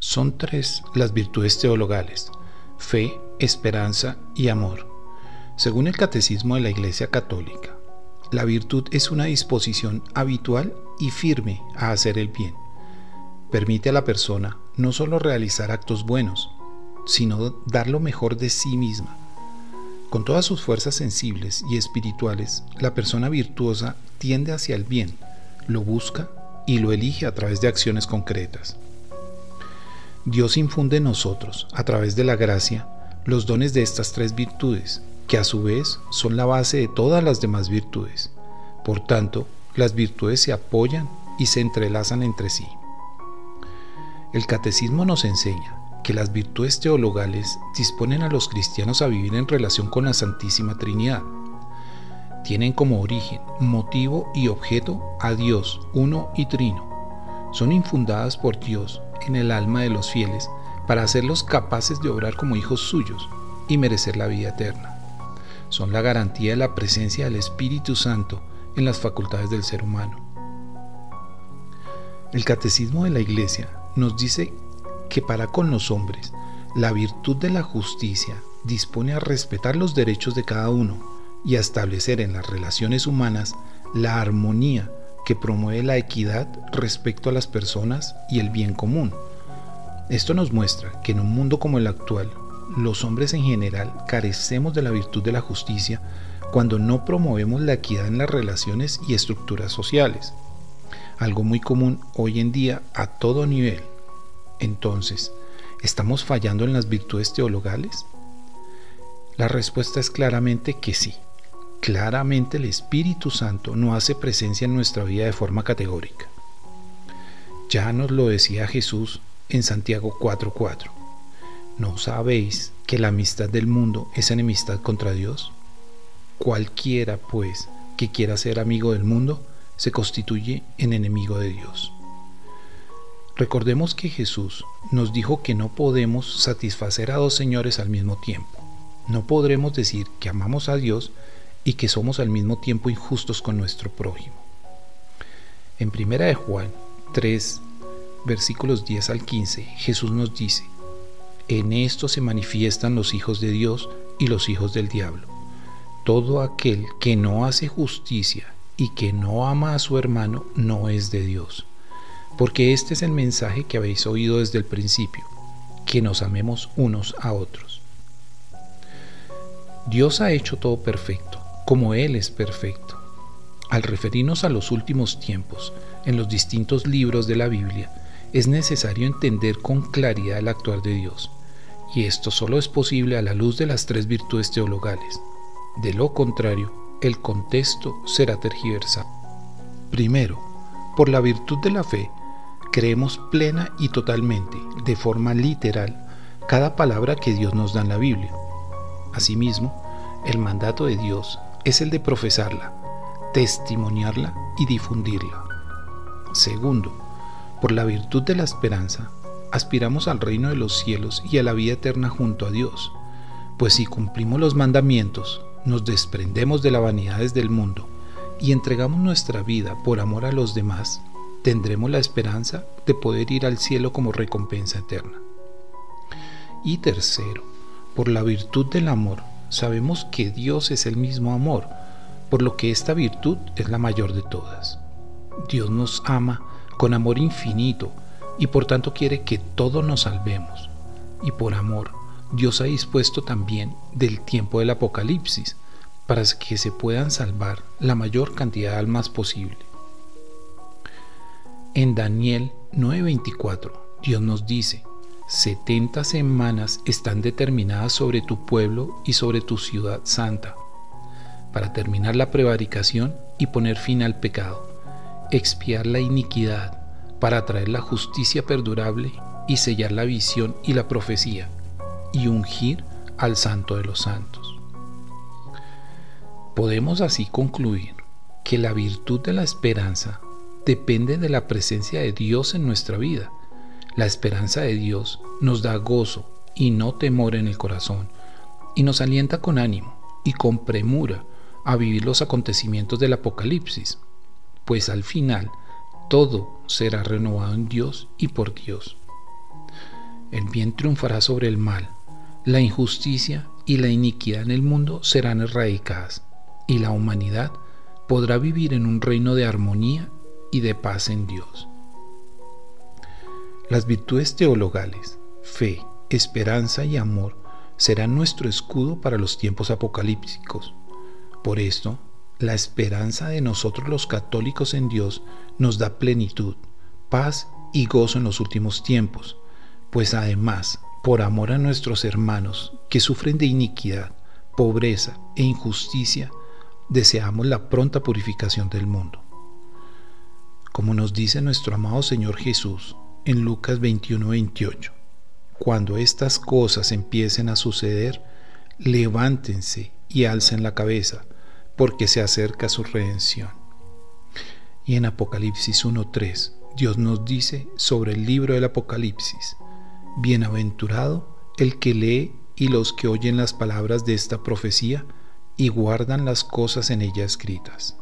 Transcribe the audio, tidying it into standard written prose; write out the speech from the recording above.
Son tres las virtudes teologales: fe, esperanza y amor. Según el Catecismo de la Iglesia Católica, la virtud es una disposición habitual y firme a hacer el bien. Permite a la persona no solo realizar actos buenos, sino dar lo mejor de sí misma. Con todas sus fuerzas sensibles y espirituales, la persona virtuosa tiende hacia el bien, lo busca y lo elige a través de acciones concretas. Dios infunde en nosotros, a través de la gracia, los dones de estas tres virtudes, que a su vez son la base de todas las demás virtudes. Por tanto, las virtudes se apoyan y se entrelazan entre sí. El Catecismo nos enseña que las virtudes teologales disponen a los cristianos a vivir en relación con la Santísima Trinidad. Tienen como origen, motivo y objeto a Dios, uno y trino. Son infundadas por Dios en el alma de los fieles para hacerlos capaces de obrar como hijos suyos y merecer la vida eterna. Son la garantía de la presencia del Espíritu Santo en las facultades del ser humano. El Catecismo de la Iglesia nos dice que para con los hombres, la virtud de la justicia dispone a respetar los derechos de cada uno y a establecer en las relaciones humanas la armonía que promueve la equidad respecto a las personas y el bien común. Esto nos muestra que en un mundo como el actual, los hombres en general carecemos de la virtud de la justicia cuando no promovemos la equidad en las relaciones y estructuras sociales, algo muy común hoy en día a todo nivel. Entonces, ¿estamos fallando en las virtudes teologales? La respuesta es claramente que sí. Claramente el Espíritu Santo no hace presencia en nuestra vida de forma categórica. Ya nos lo decía Jesús en Santiago 4:4. ¿No sabéis que la amistad del mundo es enemistad contra Dios? Cualquiera, pues, que quiera ser amigo del mundo, se constituye en enemigo de Dios. Recordemos que Jesús nos dijo que no podemos satisfacer a dos señores al mismo tiempo. No podremos decir que amamos a Dios y que somos al mismo tiempo injustos con nuestro prójimo. En 1 de Juan 3, versículos 10 al 15, Jesús nos dice: en esto se manifiestan los hijos de Dios y los hijos del diablo. Todo aquel que no hace justicia y que no ama a su hermano no es de Dios. Porque este es el mensaje que habéis oído desde el principio, que nos amemos unos a otros. Dios ha hecho todo perfecto, como Él es perfecto. Al referirnos a los últimos tiempos, en los distintos libros de la Biblia, es necesario entender con claridad el actuar de Dios, y esto solo es posible a la luz de las tres virtudes teologales. De lo contrario, el contexto será tergiversado. Primero, por la virtud de la fe, creemos plena y totalmente, de forma literal, cada palabra que Dios nos da en la Biblia. Asimismo, el mandato de Dios es el de profesarla, testimoniarla y difundirla. Segundo, por la virtud de la esperanza, aspiramos al reino de los cielos y a la vida eterna junto a Dios, pues si cumplimos los mandamientos, nos desprendemos de las vanidades del mundo y entregamos nuestra vida por amor a los demás, tendremos la esperanza de poder ir al cielo como recompensa eterna. Y tercero, por la virtud del amor, sabemos que Dios es el mismo amor, por lo que esta virtud es la mayor de todas. Dios nos ama con amor infinito y por tanto quiere que todos nos salvemos. Y por amor, Dios ha dispuesto también del tiempo del Apocalipsis para que se puedan salvar la mayor cantidad de almas posible. En Daniel 9:24, Dios nos dice: 70 semanas están determinadas sobre tu pueblo y sobre tu ciudad santa, para terminar la prevaricación y poner fin al pecado, expiar la iniquidad, para traer la justicia perdurable y sellar la visión y la profecía, y ungir al Santo de los Santos. Podemos así concluir que la virtud de la esperanza depende de la presencia de Dios en nuestra vida. La esperanza de Dios nos da gozo y no temor en el corazón, y nos alienta con ánimo y con premura a vivir los acontecimientos del Apocalipsis, pues al final todo será renovado en Dios y por Dios. El bien triunfará sobre el mal, la injusticia y la iniquidad en el mundo serán erradicadas, y la humanidad podrá vivir en un reino de armonía y de paz en Dios. Las virtudes teologales, fe, esperanza y amor serán nuestro escudo para los tiempos apocalípticos. Por esto, la esperanza de nosotros los católicos en Dios nos da plenitud, paz y gozo en los últimos tiempos, pues además, por amor a nuestros hermanos que sufren de iniquidad, pobreza e injusticia, deseamos la pronta purificación del mundo. Como nos dice nuestro amado Señor Jesús en Lucas 21:28, cuando estas cosas empiecen a suceder, levántense y alcen la cabeza, porque se acerca su redención. Y en Apocalipsis 1:3, Dios nos dice sobre el libro del Apocalipsis: bienaventurado el que lee y los que oyen las palabras de esta profecía y guardan las cosas en ella escritas.